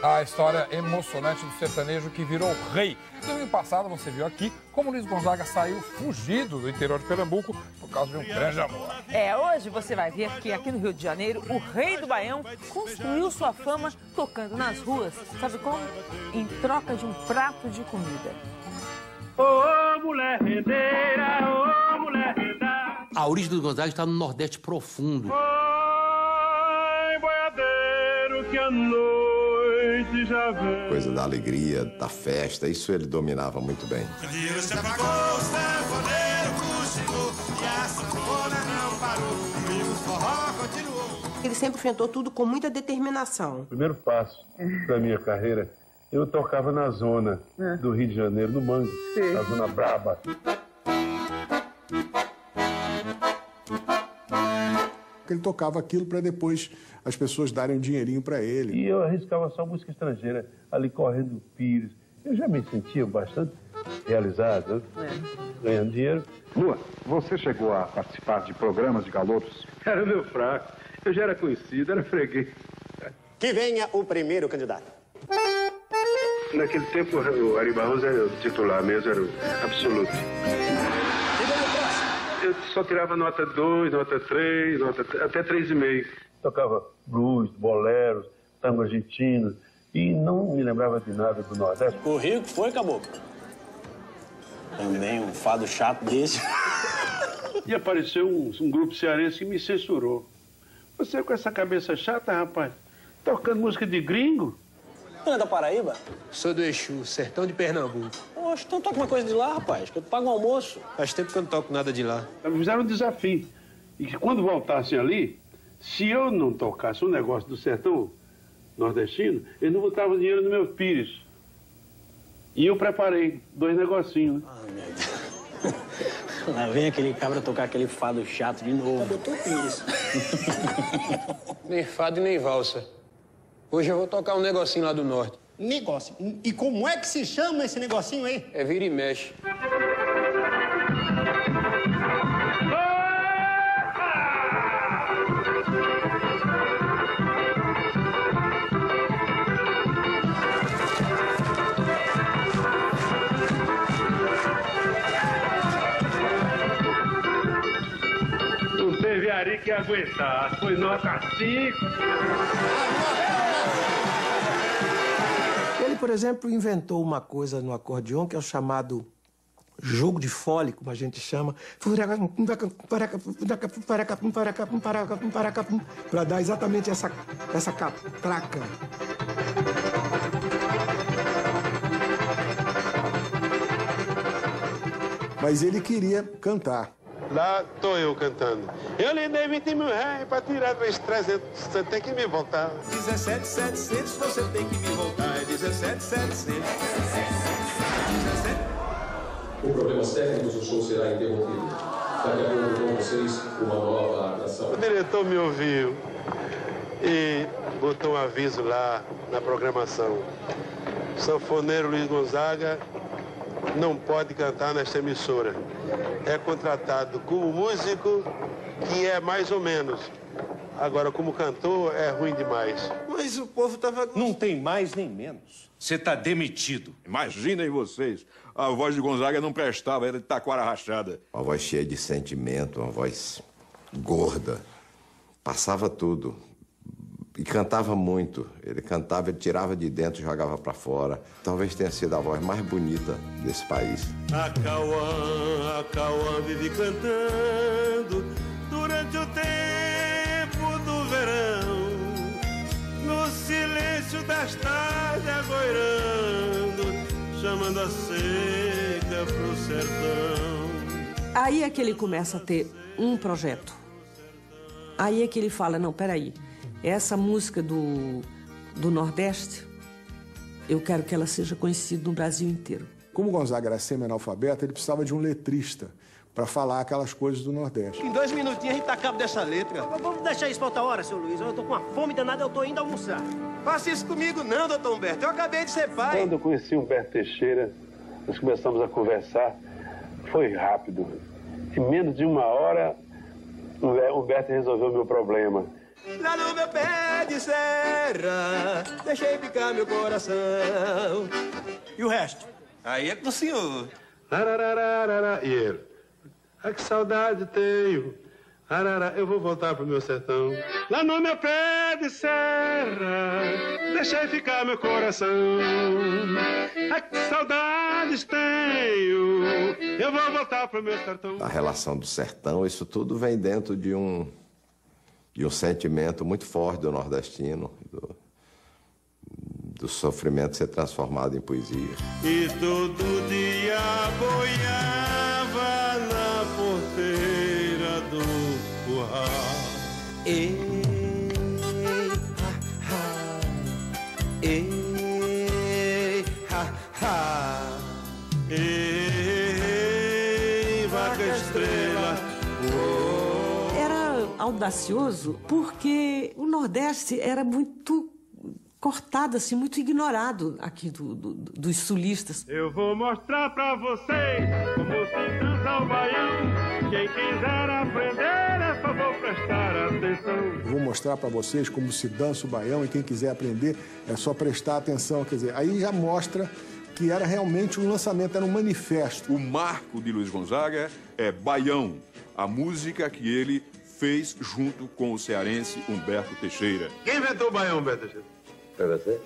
A história emocionante do sertanejo que virou rei. No domingo passado você viu aqui como Luiz Gonzaga saiu fugido do interior de Pernambuco por causa de um grande amor. Hoje você vai ver que aqui no Rio de Janeiro, o rei do Baião construiu sua fama tocando nas ruas. Sabe como? Em troca de um prato de comida. Ô, mulher rendeira, ô, mulher rendeira. A origem do Gonzaga está no Nordeste profundo. Oi, boiadeiro, que a noite já vem. Coisa da alegria, da festa, isso ele dominava muito bem. Ele sempre enfrentou tudo com muita determinação. O primeiro passo da minha carreira, eu tocava na zona do Rio de Janeiro, no Mangue, na zona braba. Ele tocava aquilo para depois as pessoas darem um dinheirinho para ele. E eu arriscava só música estrangeira, ali correndo o Pires. Eu já me sentia bastante realizado, ganhando dinheiro. Lua, você chegou a participar de programas de calouros? Era meu fraco. Eu já era conhecido, era freguês. Que venha o primeiro candidato. Naquele tempo, o Ari Barros era o titular mesmo, era o absoluto. Eu só tirava nota 2, nota 3, até 3,5. Tocava blues, boleros, tango argentino e não me lembrava de nada do Nordeste. O Rio que foi, caboclo? Também um fado chato desse. E apareceu um grupo cearense que me censurou. Você com essa cabeça chata, rapaz, tocando música de gringo? Não é da Paraíba? Sou do Exu, sertão de Pernambuco. Poxa, então toca uma coisa de lá, rapaz, que eu pago um almoço. Faz tempo que eu não toco nada de lá. Me fizeram um desafio. E que quando voltassem ali, se eu não tocasse um negócio do sertão nordestino, eles não botavam dinheiro no meu Pires. E eu preparei 2 negocinhos. Ah, meu Deus. Lá vem aquele cabra tocar aquele fado chato de novo. Botou Pires. Nem fado e nem valsa. Hoje eu vou tocar um negocinho lá do norte. Negócio. E como é que se chama esse negocinho aí? É vira e mexe. Não teve Ari que aguentar. Foi nota 5. Ele, por exemplo, inventou uma coisa no acordeon que é o chamado jogo de fole, como a gente chama, para dar exatamente essa catraca. Mas ele queria cantar. Lá tô eu cantando. Eu lhe dei 20 mil reais pra tirar 300, você tem que me voltar. 17.700, você tem que me voltar. É 17.700. Por problemas técnicos, o show será interrompido. Daqui a pouco com vocês uma nova atração. O diretor me ouviu e botou um aviso lá na programação. Sanfoneiro Luiz Gonzaga não pode cantar nesta emissora. É contratado como músico, que é mais ou menos. Agora, como cantor, é ruim demais. Mas o povo tava... Não tem mais nem menos. Você tá demitido. Imaginem vocês. A voz de Gonzaga não prestava, era de taquara rachada. Uma voz cheia de sentimento, uma voz gorda. Passava tudo. E cantava muito. Ele cantava, ele tirava de dentro e jogava para fora. Talvez tenha sido a voz mais bonita desse país. A Cauã vive cantando durante o tempo do verão, no silêncio das tardes agoirando, chamando a seca pro sertão. Aí é que ele começa a ter um projeto. Aí é que ele fala, não, peraí, essa música do Nordeste, eu quero que ela seja conhecida no Brasil inteiro. Como o Gonzaga era semi-analfabeto, ele precisava de um letrista para falar aquelas coisas do Nordeste. Em 2 minutinhos a gente tá a cabo dessa letra. Vamos deixar isso pra outra hora, seu Luiz. Eu tô com uma fome danada, eu tô indo almoçar. Faça isso comigo não, doutor Humberto. Eu acabei de ser pai. Quando eu conheci o Humberto Teixeira, nós começamos a conversar. Foi rápido. Em menos de 1 hora, o Humberto resolveu o meu problema. Lá no meu pé de serra, deixei ficar meu coração. E o resto? Aí é com o senhor. Ararararara. E ele? Ai, que saudade tenho. Arara, eu vou voltar pro meu sertão. Lá no meu pé de serra, deixei ficar meu coração. Ai, que saudades tenho. Eu vou voltar pro meu sertão. A relação do sertão, isso tudo vem dentro de um sentimento muito forte do nordestino, do sofrimento ser transformado em poesia. E todo dia boiava na porteira do curral. Ei, ha, ha. Ei, vaca estrela. Era audacioso porque o Nordeste era muito cortado, assim, muito ignorado aqui dos sulistas. Eu vou mostrar pra vocês como se dança o baião. Quem quiser aprender é só vou prestar atenção. Eu vou mostrar para vocês como se dança o baião e quem quiser aprender é só prestar atenção. Quer dizer, aí já mostra que era realmente um lançamento, era um manifesto. O marco de Luiz Gonzaga é Baião, a música que ele fez junto com o cearense Humberto Teixeira. Quem inventou o baião, Humberto Teixeira? Foi você?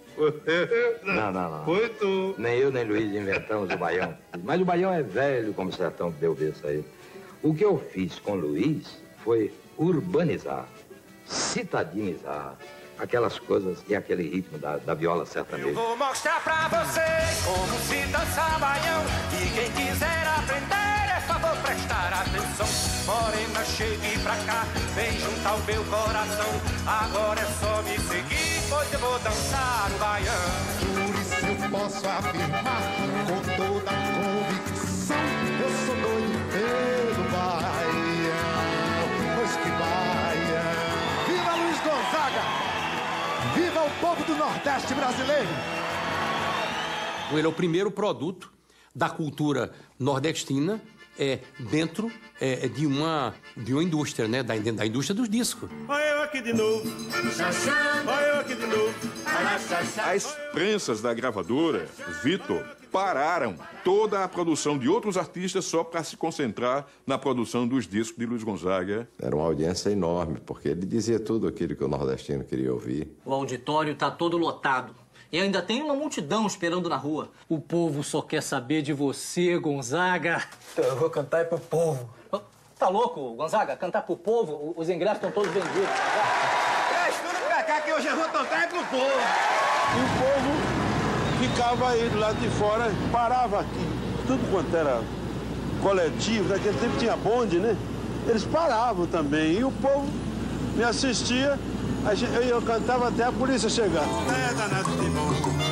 Não. Foi tu. Nem eu, nem Luiz inventamos o baião. Mas o baião é velho como o sertão que deu ver sair. O que eu fiz com Luiz foi urbanizar, citadinizar aquelas coisas e aquele ritmo da viola sertaneja. Eu vou mostrar pra vocês como se dança baião. E quem quiser aprender é só vou prestar atenção. Morena, chegue pra cá, vem juntar o meu coração. Agora é só me seguir, pois eu vou dançar o baião. Por isso eu posso afirmar com toda a convicção, eu sou doido pelo baião. Pois que baião. Viva Luiz Gonzaga! Viva o povo do Nordeste brasileiro! Ele é o primeiro produto da cultura nordestina dentro de uma indústria, né? Da indústria dos discos. Olha eu aqui de novo. Olha eu aqui de novo. As prensas da gravadora, Vitor, pararam toda a produção de outros artistas só para se concentrar na produção dos discos de Luiz Gonzaga. Era uma audiência enorme, porque ele dizia tudo aquilo que o nordestino queria ouvir. O auditório está todo lotado. E ainda tem uma multidão esperando na rua. O povo só quer saber de você, Gonzaga. Eu vou cantar pro povo. Tá louco, Gonzaga? Cantar pro povo? Os ingressos estão todos vendidos. Traz tudo pra cá que hoje eu vou tocar pro povo. E o povo ficava aí do lado de fora, parava aqui. Tudo quanto era coletivo, naquele tempo tinha bonde, né? Eles paravam também. E o povo me assistia. Eu cantava até a polícia chegar. Tá danado de bom,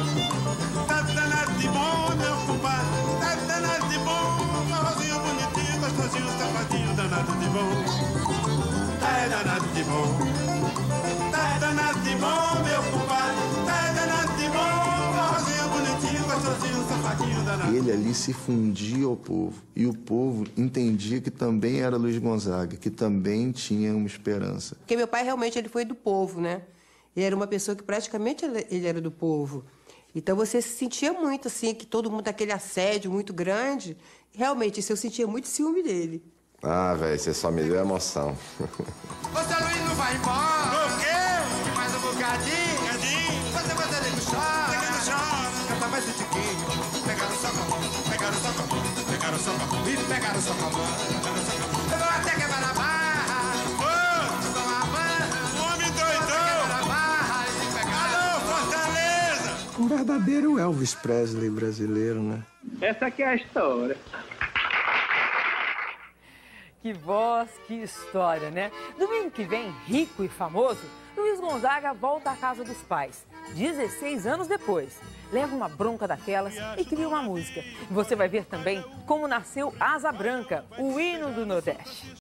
meu compadre. Tá danado de bom, forrozinho bonitinho, gostosinho, safadinho, danado de bom. Tá danado de bom, tá danado de bom, meu compadre. Tá danado de bom, forrozinho bonitinho, gostosinho, safadinho, danado. Ele ali se fundia ao povo. E o povo entendia que também era Luiz Gonzaga, que também tinha uma esperança. Porque meu pai realmente ele foi do povo, né? Ele era uma pessoa que praticamente ele era do povo. Então você se sentia muito assim, que todo mundo aquele assédio muito grande. Realmente, isso eu sentia muito ciúme dele. Ah, velho, você só me deu emoção. Você, Luiz, não vai embora. Por quê? Mais um bocadinho. Você vai sair no chão. Canta mais um tiquinho. Pegaram só com a mão, pegaram só com a mão, pegaram só com a mão, e pegaram só com a mão, pegaram só com a mão. Eu vou até quebrar a barra. Com a barra. O homem doidão. Alô, Fortaleza. Um verdadeiro Elvis Presley brasileiro, né? Essa aqui é a história. Que voz, que história, né? Domingo que vem, rico e famoso, Luiz Gonzaga volta à casa dos pais. 16 anos depois, leva uma bronca daquelas e cria uma música. Você vai ver também como nasceu Asa Branca, o hino do Nordeste.